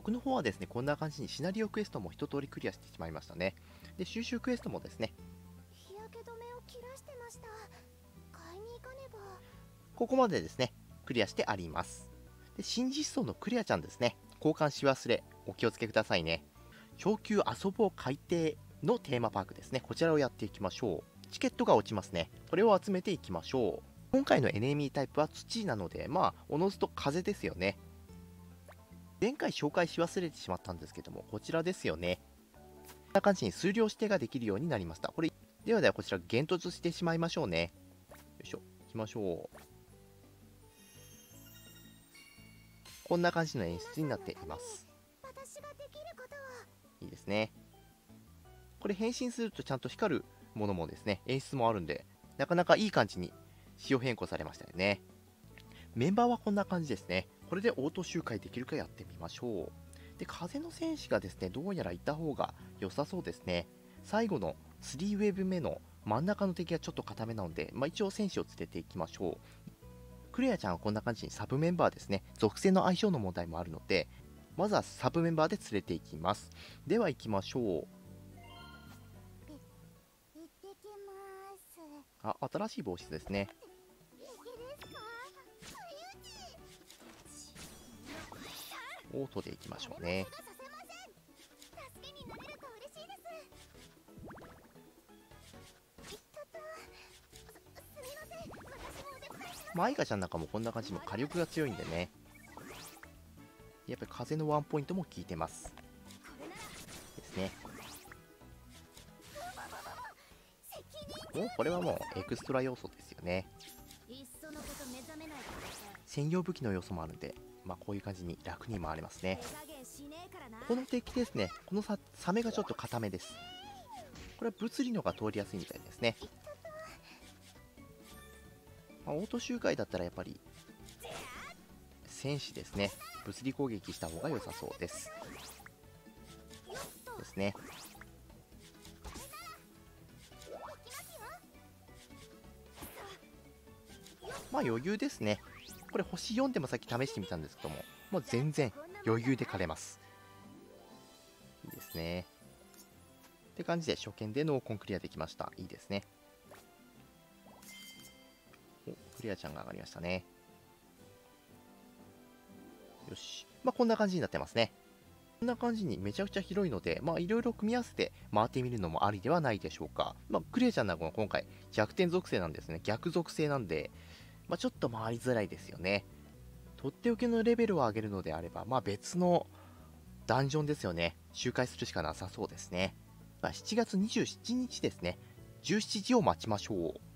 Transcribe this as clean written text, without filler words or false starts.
僕の方はですね、こんな感じにシナリオクエストも一通りクリアしてしまいましたね。で、収集クエストもですね、 日焼け止めを切らしてました。買いに行かねば。 ここまでですね、クリアしてあります。で、新実装のクリアちゃんですね、交換し忘れ、お気をつけくださいね。長級遊ぼう海底のテーマパークですね、こちらをやっていきましょう。チケットが落ちますね。これを集めていきましょう。今回のエネミータイプは土なので、まあ、おのずと風ですよね。前回紹介し忘れてしまったんですけども、こちらですよね。こんな感じに数量指定ができるようになりました。これ、ではこちら、幻突してしまいましょうね。よいしょ、行きましょう。こんな感じの演出になっています。 私ができることは。 いいですね。これ変身するとちゃんと光るものもですね、演出もあるんで、なかなかいい感じに仕様変更されましたよね。メンバーはこんな感じですね。これでオート周回できるかやってみましょう。で、風の戦士がですね、どうやらいた方が良さそうですね。最後の3ウェーブ目の真ん中の敵がちょっと固めなので、一応戦士を連れていきましょう。クレアちゃんはこんな感じにサブメンバーですね。属性の相性の問題もあるので、まずはサブメンバーで連れていきます。では行きましょう。 行ってきます。 あ、新しい帽子ですね。オートでいきましょうね。アイガちゃんなんかもこんな感じも火力が強いんでね。やっぱり風のワンポイントも効いてます。ですね。お、これはもうエクストラ要素ですよね。専用武器の要素もあるんで、こういう感じに楽に回れますね。この敵ですね、このサメがちょっと硬めです。これは物理のが通りやすいみたいですね。オート周回だったらやっぱり戦士ですね、物理攻撃した方が良さそうです。ですね。余裕ですね。これ星4でもさっき試してみたんですけども、もう全然余裕で狩れます。いいですね。って感じで初見でノーコンクリアできました。いいですね。お、クリアちゃんが上がりましたね。よし。こんな感じになってますね。こんな感じにめちゃくちゃ広いので、いろいろ組み合わせて回ってみるのもありではないでしょうか。クリアちゃんなんかも今回弱点属性なんですね。逆属性なんで、ちょっと回りづらいですよね。とっておきのレベルを上げるのであれば、別のダンジョンですよね。周回するしかなさそうですね。7月27日ですね。17時を待ちましょう。